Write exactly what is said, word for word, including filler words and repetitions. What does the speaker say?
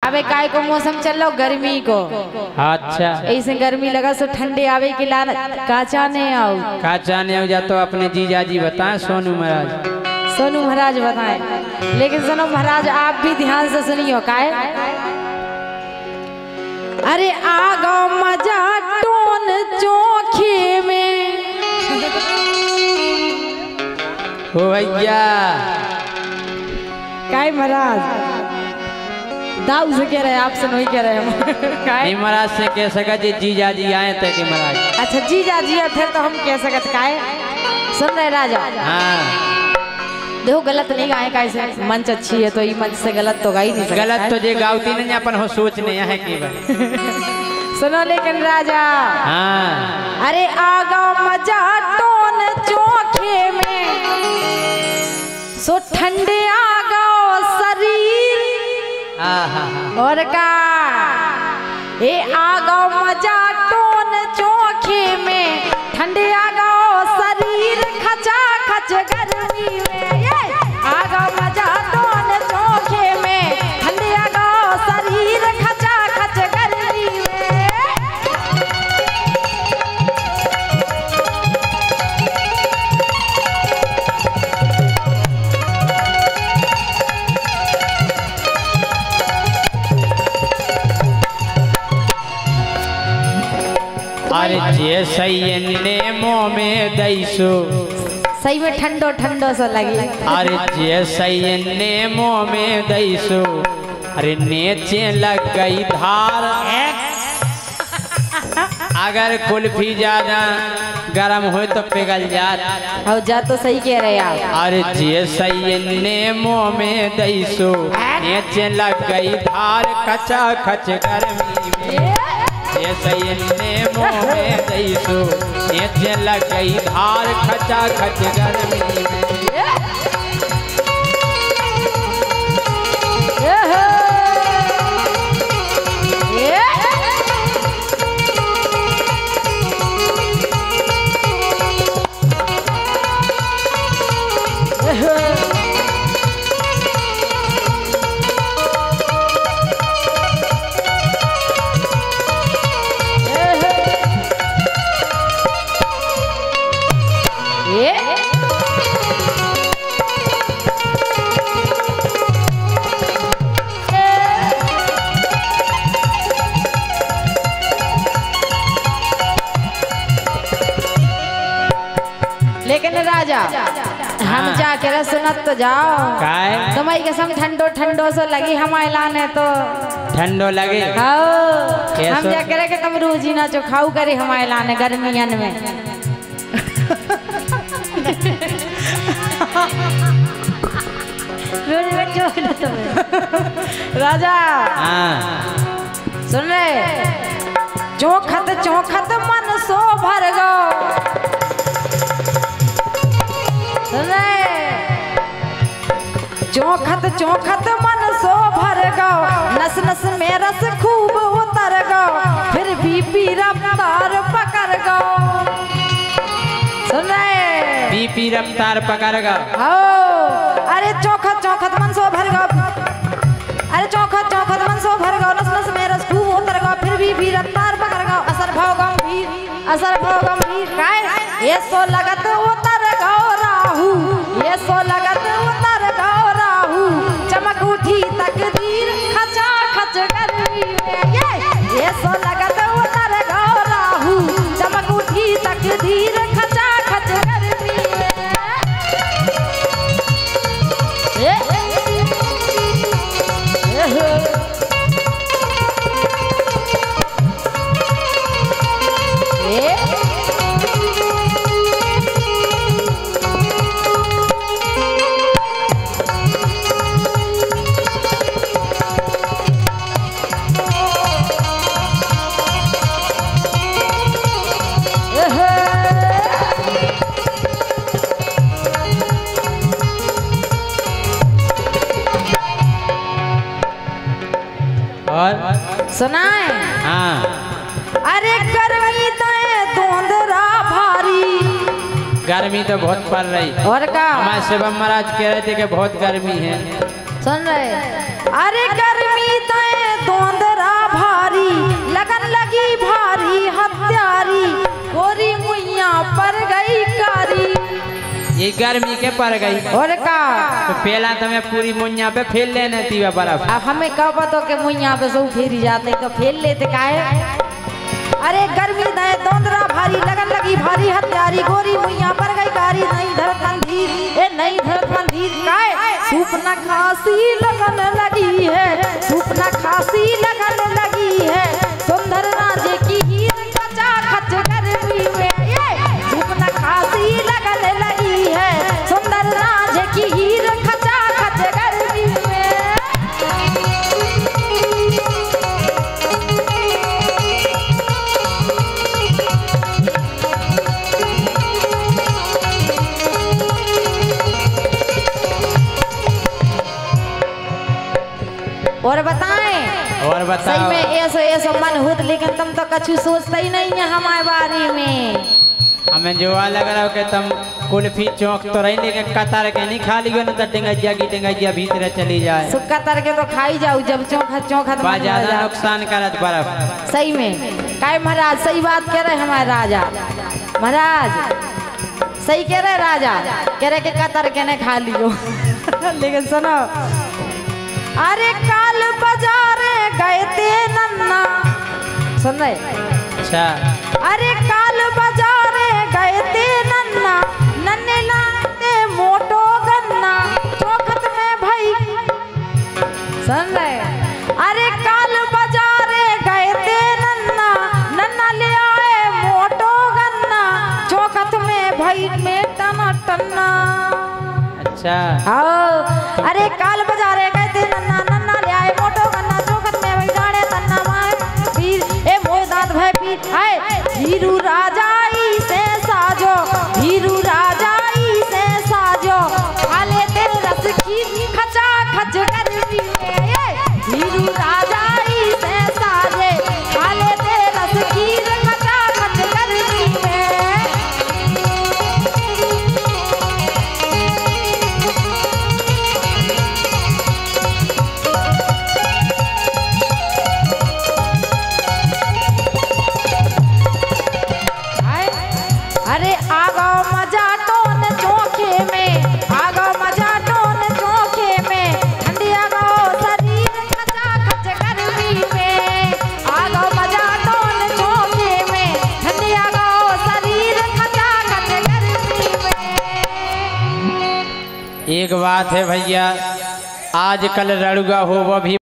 अबे काय को मौसम चल रहा गर्मी को। अच्छा ऐसे गर्मी लगा सो ठंडे आवे के लान काचा नहीं आओ काचा नहीं हो जा तो अपने जीजा जी बताएं सोनू महाराज। सोनू महाराज बताएं, लेकिन सोनू महाराज आप भी ध्यान से सुनियो काय। अरे आगा मजा टोन चोखे में हो भैया काय महाराज दाऊ से कह रहे हैं, आपसे नहीं कह रहे हम। नहीं महाराज से कह सका जी जीजा जी आए थे कि महाराज। अच्छा जीजा जी फिर तो हम कह सकते काय। सुन रहे राजा। हाँ देखो गलत नहीं गाए कैसे, मंच अच्छी है तो ये मंच से गलत तो गा ही नहीं सकता। गलत तो जे गावती नहीं अपन हो सोच नहीं है कि सुनो लेकिन राजा। हाँ अरे आगा मजा टोन चोखे में सो ठंडे आगा शरीर और का ए आगा मजा टोन चोखे में ठंडे आगा शरीर खचा खच गर्मी में। ये आगा मजा टोन चोखे में ठंडे आगा शरीर खचा खच गर्मी में। अरे जे सही नेमो में दैसो सही में ठंडो ठंडो सा लगी। अरे जे सही नेमो में दैसो अरे नेचे लग गई धार। अगर कुल्फी ज्यादा गरम हो तो पिघल जात हो जा तो सही कह रहे आप। अरे जे सही नेमो में दैसो नेचे लग गई धार खचा खच गर्मी में। ये सही नेमो में दैसो नेचे लग गई धार खचा खच गर्मी में। लेकिन राजा हम जाके सुनत तो जाओ काय तुम्हारी कसम ठंडो ठंडो से लगी हम ऐलान है तो ठंडो लगे हाँ कैसो? हम जा करे कि तुम रोज ही ना चो खाऊ करे हम ऐलान है गर्मियन में। राजा हाँ सुन रहे चौखत चौखत मन सो भर गो। सुन रहे चौखत चौखत मन सो भर गो नस नस में रस खूब उतर गो फिर भी पी रफ्तार पकड़ गो। सुन रहे बीपी रफ्तार पकड़ गो। अरे चौखत चौखत मन सो भर गो। अरे चौखत चौखत मन सो भर गो नस नस में रस खूब उतर गो फिर भी भी रफ्तार पकड़ गो। असर भाव गंभीर असर भाव गंभीर काय ये सो लगत उतर गो राहू। ये सो लगत उतर गो राहू चमक उठी तकदीर खचा खच गर्मी में। ये ये सो लगत उतर गो राहू चमक उठी तकदीर खचा खच गर्मी में। ये और सुनाए हाँ अरे गर्मी तो धुंधरा भारी। गर्मी तो बहुत पड़ रही। और का हमारे शिवम महाराज कह रहे थे कि बहुत गर्मी है। सुन रहे अरे गर्मी तो ये गर्मी के पड़ गई और का तो पहला तो मैं पूरी मुइया पे फेल लेने थी बर्फ। अब हमें कब पता के मुइया पे सब फेरी जाते तो फेल लेते काहे। अरे गर्मी दे दोंदरा भारी लगन लगी भारी हत्यारी गोरी मुइया पर गई बारी नहीं धरत मंदिर ए नहीं धरत मंदिर काहे सूप न खांसी लगन लगी है सूप न खांसी लगन लगी है सुंदर राजे की हीर खचा खच गर्मी में ये सूप न खांसी लगन लगी है सुंदर राजे की हीर खचा खच गर्मी में। और बताएं और बताओ सही में ऐसा ऐसा मन होत लेकिन तुम तो कछु सोचते ही नहीं है हमारे बारे में। हमें जो लग रहा हो कि तुम कुल्फी चौक तो रही लेकिन कतार के नहीं खा ली गो ना तो टेंगैया की टेंगैया भीतर चली जाए सुक्का तर के तो खाई जाऊ जब चौखा चौखा ज्यादा नुकसान करत बर्फ। सही में काय महाराज सही बात कह रहे हमारे राजा महाराज सही कह रहे राजा कह रहे कि कतर के ने खा लियो लेकिन सुनो अरे काल बाजार गए थे नन्ना सुन रहे अच्छा अरे काल बाजार गए थे नन्ना नन्ने लाते मोटो गन्ना चौखट में भाई सुन रहे अरे काल बाजार गए थे नन्ना नन्ना ले आए मोटो गन्ना चौखट में भाई में टना टन्ना। अच्छा आओ अरे काल बाजार गए थे नन्ना नन्ना ले आए मोटो गन्ना चौखट में भाई डाले तन्ना माए फिर ए मोए दांत भाई फिर हाय हीरू राजाई से साजो हीरू राजाई से साजो खाले तेरे रस की खचा खच गर्मी में ये हीरू राजाई से साजे खाले तेरे रस की खचा खच गर्मी में। अरे आगो मजा टोन चौके में आगो मजा टोन चौके में ठंडी आगो शरीर खचा खच गर्मी में आगो मजा टोन चौके में ठंडी आगो शरीर खचा खच गर्मी में। एक बात है भैया आजकल रड़ुआ हो वो भी